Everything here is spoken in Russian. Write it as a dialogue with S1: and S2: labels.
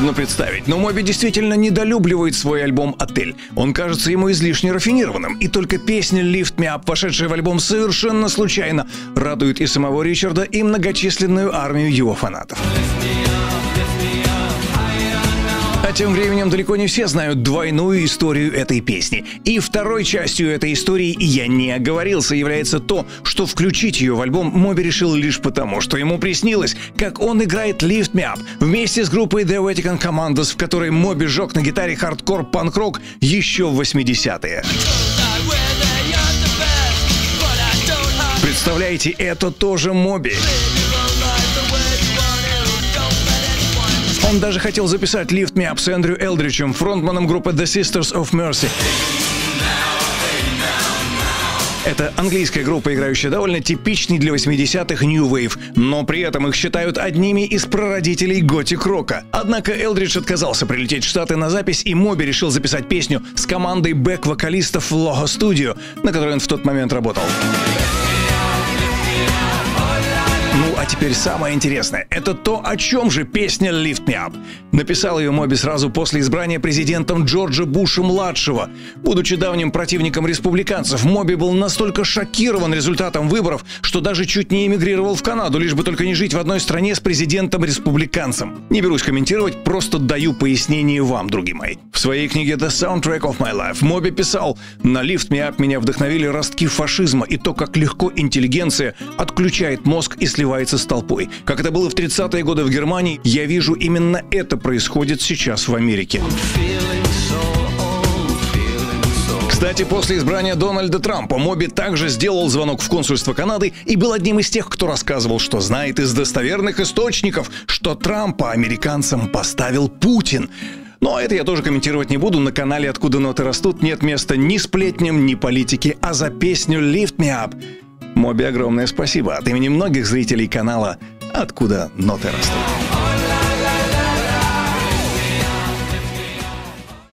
S1: трудно представить, но Моби действительно недолюбливает свой альбом «Отель». Он кажется ему излишне рафинированным, и только песня «Lift Me Up», вошедшая в альбом совершенно случайно, радует и самого Ричарда, и многочисленную армию его фанатов. А тем временем далеко не все знают двойную историю этой песни. И второй частью этой истории, я не оговорился, является то, что включить ее в альбом Моби решил лишь потому, что ему приснилось, как он играет «Lift Me Up» вместе с группой The Vatican Commandos, в которой Моби жег на гитаре хардкор-панк-рок еще в 80-е. Представляете, это тоже Моби. Он даже хотел записать «Lift Me Up» с Эндрю Элдричем, фронтманом группы The Sisters of Mercy. Это английская группа, играющая довольно типичный для 80-х New Wave, но при этом их считают одними из прародителей готик-рока. Однако Элдридж отказался прилететь в Штаты на запись, и Моби решил записать песню с командой бэк-вокалистов Logo Studio, на которой он в тот момент работал. Ну, а теперь самое интересное. Это то, о чем же песня «Lift Me Up». Написал ее Моби сразу после избрания президентом Джорджа Буша-младшего. Будучи давним противником республиканцев, Моби был настолько шокирован результатом выборов, что даже чуть не эмигрировал в Канаду, лишь бы только не жить в одной стране с президентом-республиканцем. Не берусь комментировать, просто даю пояснение вам, други мои. В своей книге «The Soundtrack of My Life» Моби писал: «На «Lift Me Up» меня вдохновили ростки фашизма и то, как легко интеллигенция отключает мозг и сливается с толпой. Как это было в 30-е годы в Германии, я вижу, именно это происходит сейчас в Америке». Кстати, после избрания Дональда Трампа Моби также сделал звонок в консульство Канады и был одним из тех, кто рассказывал, что знает из достоверных источников, что Трампа американцам поставил Путин. Но это я тоже комментировать не буду. На канале «Откуда ноты растут» нет места ни сплетням, ни политике, а за песню «Lift Me Up» Моби огромное спасибо от имени многих зрителей канала «Откуда ноты растут».